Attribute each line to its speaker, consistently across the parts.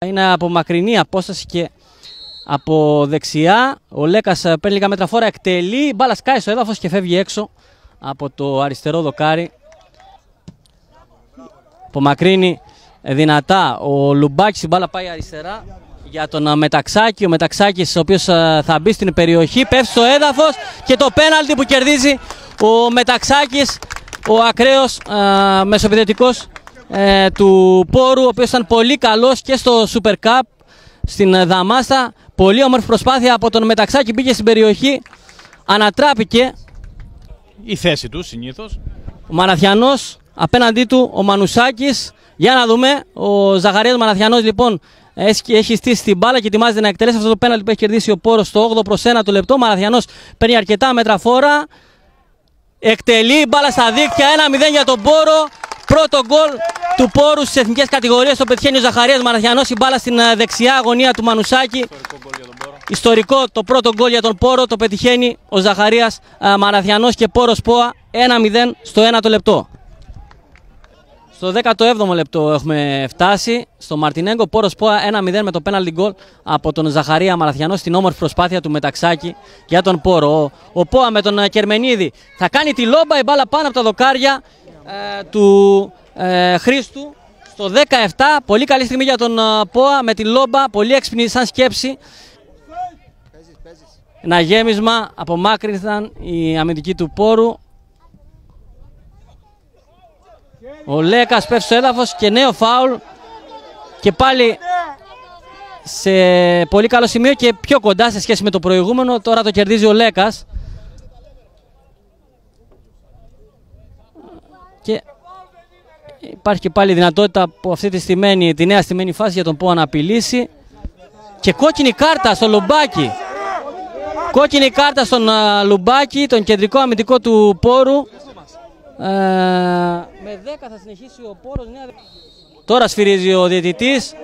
Speaker 1: Είναι από μακρινή απόσταση και από δεξιά. Ο Λέκας παίρνει λίγα μέτρα φόρα, εκτελεί. Η μπάλα σκάει στο έδαφος και φεύγει έξω από το αριστερό δοκάρι. Απομακρύνει δυνατά ο Λουμπάκης, η μπάλα πάει αριστερά για τον Μεταξάκη. Ο Μεταξάκης, ο οποίος θα μπει στην περιοχή, πέφτει στο έδαφος και το πέναλτι που κερδίζει ο Μεταξάκης, ο ακραίος μεσοεπιθετικός του Πόρου, ο οποίος ήταν πολύ καλός και στο Super Cup στην Δαμάστα. Πολύ όμορφη προσπάθεια από τον Μεταξάκη, μπήκε στην περιοχή, ανατράπηκε.
Speaker 2: Η θέση του συνήθως.
Speaker 1: Ο Μαναθιανός, απέναντί του ο Μανουσάκης. Για να δούμε, ο Ζαχαρίας Μαναθιανός λοιπόν έχει στήσει την μπάλα και ετοιμάζεται να εκτελέσει αυτό το πέναλτι που έχει κερδίσει ο Πόρος στο 8 το λεπτό. Ο Μαναθιανός παίρνει αρκετά μέτρα φόρα, εκτελεί, μπάλα στα δίκτυα, 1-0 για τον Πόρο. Πρώτο γκολ του Πόρου στις εθνικές κατηγορίες, το πετυχαίνει ο Ζαχαρίας Μαναθιανός, η μπάλα στην δεξιά γωνία του Μανουσάκη. Ιστορικό το πρώτο γκολ για τον Πόρο, το πετυχαίνει ο Ζαχαρίας Μαναθιανός και Πόρος ΠΟΑ 1-0 στο 1 λεπτό. Στο 17ο λεπτό έχουμε φτάσει στο Μαρτινέγκο. Πόρος ΠΟΑ 1-0 με το πέναλτι γκολ από τον Ζαχαρία Μαναθιανό στην όμορφη προσπάθεια του Μεταξάκη για τον Πόρο. Ο ΠΟΑ με τον Κερμενίδη θα κάνει τη λόμπα, η μπάλα πάνω από τα δοκάρια του Χρήστου. Στο 17, πολύ καλή στιγμή για τον ΠΟΑ με τη λόμπα, πολύ έξυπνη σαν σκέψη. Ένα γέμισμα, απομάκρυνθαν οι αμυντικοί του Πόρου. Ο Λέκας πέφτει στο έδαφος και νέο φάουλ και πάλι σε πολύ καλό σημείο και πιο κοντά σε σχέση με το προηγούμενο. Τώρα το κερδίζει ο Λέκας και υπάρχει και πάλι δυνατότητα από αυτή τη νέα στημένη φάση για τον ΠΟΑ να απειλήσει. Και κόκκινη κάρτα στο Λουμπάκη. Κόκκινη κάρτα στον Λουμπάκη, τον κεντρικό αμυντικό του Πόρου. Με 10 θα συνεχίσει ο Πόρος. Τώρα σφυρίζει ο διαιτητής.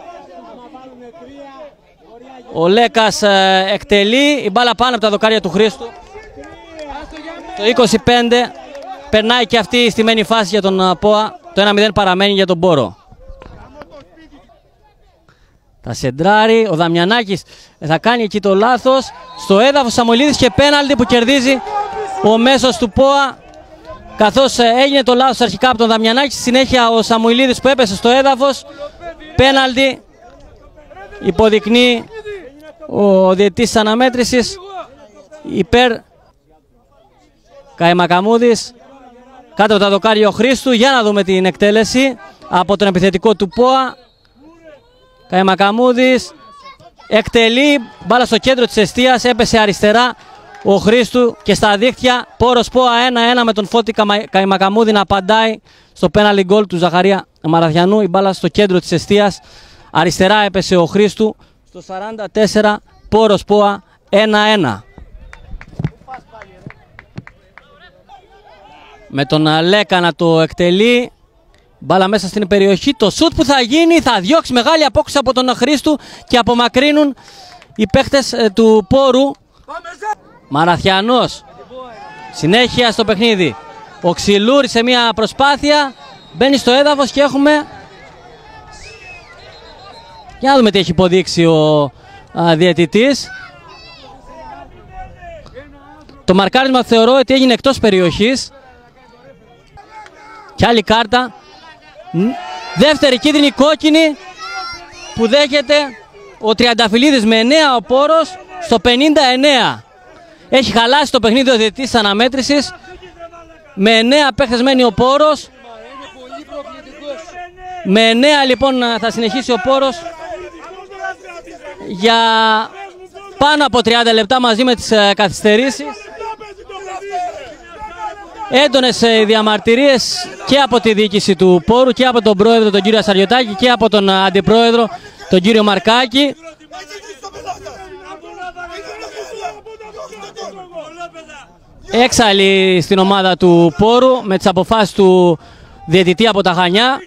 Speaker 1: Ο Λέκας εκτελεί, η μπάλα πάνω από τα δοκάρια του Χρήστου. Το 25 περνάει και αυτή η στημένη φάση για τον ΠΟΑ. Το 1-0 παραμένει για τον Πόρο. Θα σεντράρει, ο Δαμιανάκης θα κάνει εκεί το λάθος. Στο έδαφος Σαμουηλίδης και πέναλτι που κερδίζει ο μέσος του ΠΟΑ. Καθώς έγινε το λάθος αρχικά από τον Δαμιανάκη, στη συνέχεια ο Σαμουηλίδης που έπεσε στο έδαφος. Πέναλτι υποδεικνύει ο διαιτητής της αναμέτρησης υπέρ Καϊμακαμούδης. Κάτω από τα δοκάρια ο Χρήστου. Για να δούμε την εκτέλεση από τον επιθετικό του ΠΟΑ. Καϊμακαμούδης εκτελεί, μπάλα στο κέντρο της εστίας, έπεσε αριστερά ο Χρήστου και στα δίχτυα. Πόρος ΠΟΑ 1-1 με τον Φώτη Καϊμακαμούδη να απαντάει στο πέναλτι γκολ του Ζαχαρία Μαναθιανού. Η μπάλα στο κέντρο της εστίας, αριστερά έπεσε ο Χρήστου. Στο 44 Πόρος ΠΟΑ 1-1. Με τον Λέκα να το εκτελεί. Μπάλα μέσα στην περιοχή. Το σουτ που θα γίνει θα διώξει μεγάλη απόκριση από τον Χρήστου και απομακρύνουν οι παίχτες του Πόρου. Μαναθιανός. Συνέχεια στο παιχνίδι. Ο Ξυλούρης σε μια προσπάθεια. Μπαίνει στο έδαφος και έχουμε... Για να δούμε τι έχει υποδείξει ο διαιτητής. Το μαρκάρισμα θεωρώ ότι έγινε εκτός περιοχής. Και άλλη κάρτα. Δεύτερη κίτρινη κόκκινη που δέχεται ο Τριανταφυλλίδης με 9 ο Πόρος στο 59. Έχει χαλάσει το παιχνίδι ο διαιτητής της αναμέτρησης. Με 9 παίχτες μένει ο Πόρος. Με 9 λοιπόν θα συνεχίσει ο Πόρος για πάνω από 30 λεπτά μαζί με τις καθυστερήσεις. Έντονες διαμαρτυρίες και από τη διοίκηση του Πόρου και από τον πρόεδρο τον κύριο Ασαριωτάκη και από τον αντιπρόεδρο τον κύριο Μαρκάκη. Έξαλλοι στην ομάδα του Πόρου με τις αποφάσεις του διαιτητή από τα Χανιά.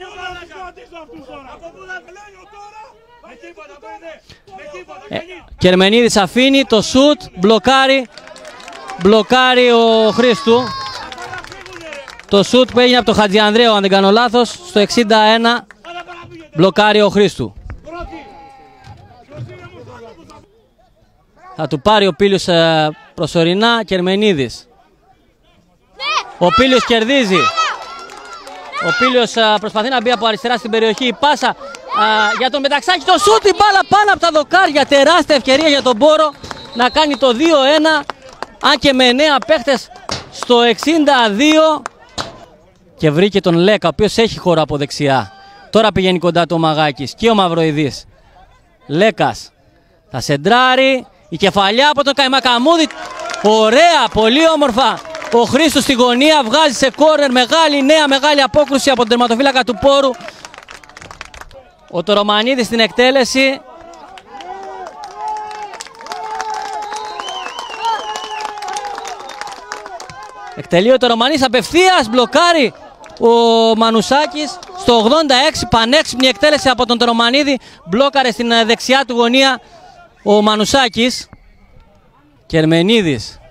Speaker 1: Κερμενίδης αφήνει το σουτ, μπλοκάρει ο Χρήστου. Το σουτ που έγινε από τον Χατζιανδρέου, αν δεν κάνω λάθος, στο 61 μπλοκάρει ο Χρήστου. Θα του πάρει ο Πήλιος προσωρινά. Κερμενίδης. Ο Πήλιος κερδίζει. Ο Πήλιος προσπαθεί να μπει από αριστερά στην περιοχή. Η πάσα για τον Μεταξάκη. Το σούτ, η μπάλα πάνω από τα δοκάρια. Τεράστια ευκαιρία για τον Πόρο να κάνει το 2-1. Αν και με 9 παίχτες στο 62. Και βρήκε τον Λέκα, ο οποίος έχει χώρο από δεξιά. Τώρα πηγαίνει κοντά του ο Μαγάκης και ο Μαυροειδής. Λέκας θα σεντράρει. Η κεφαλιά από τον Καϊμακαμούδη. Ωραία, πολύ όμορφα. Ο Χρήστος στη γωνία βγάζει σε κόρνερ. Μεγάλη απόκρουση από τον τερματοφύλακα του Πόρου. Ο Τορομανίδης στην εκτέλεση. Εκτελεί ο Τορομανίδης απευθείας, μπλοκάρει ο Μανουσάκης. Στο 86 πανέξυπνη εκτέλεση από τον Τορομανίδη. Μπλόκαρε στην δεξιά του γωνία ο Μανουσάκης. Κερμενίδης.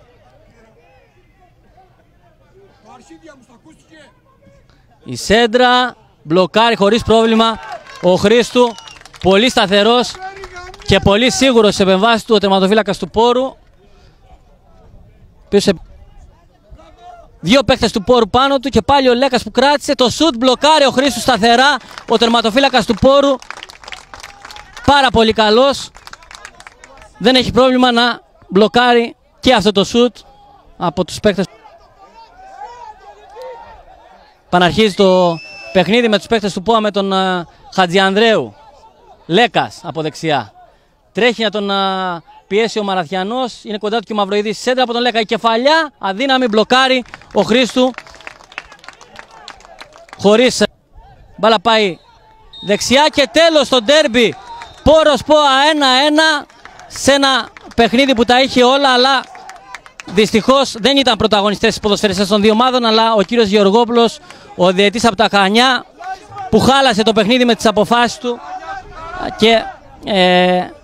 Speaker 1: Η σέντρα μπλοκάρει χωρίς πρόβλημα ο Χρήστου. Πολύ σταθερός και πολύ σίγουρος σε επεμβάσεις του ο τερματοφύλακας του Πόρου. Δύο παίκτες του Πόρου πάνω του και πάλι ο Λέκας που κράτησε. Το σουτ μπλοκάρει ο Χρήστου σταθερά. Ο τερματοφύλακας του Πόρου. Πάρα πολύ καλός. Δεν έχει πρόβλημα να μπλοκάρει και αυτό το σουτ από τους παίκτες. Παναρχίζει το παιχνίδι με τους παίκτες του ΠΟΑ με τον Χατζιανδρέου. Λέκας από δεξιά. Τρέχει να τον πιέσει ο Μαραθιανός. Είναι κοντά του και ο Μαυροειδής. Σέντρα από τον Λέκα. Η κεφαλιά αδύναμη, μπλοκάρει ο Χρήστου. Χωρίς. Μπάλα πάει δεξιά και τέλος το ντέρμπι. Πόρος ΠΟΑ 1-1 σε ένα παιχνίδι που τα είχε όλα, αλλά δυστυχώς δεν ήταν πρωταγωνιστές οι ποδοσφαιριστές των δύο ομάδων, αλλά ο κύριος Γεωργόπουλος, ο διαιτητής από τα Χανιά, που χάλασε το παιχνίδι με τις αποφάσεις του και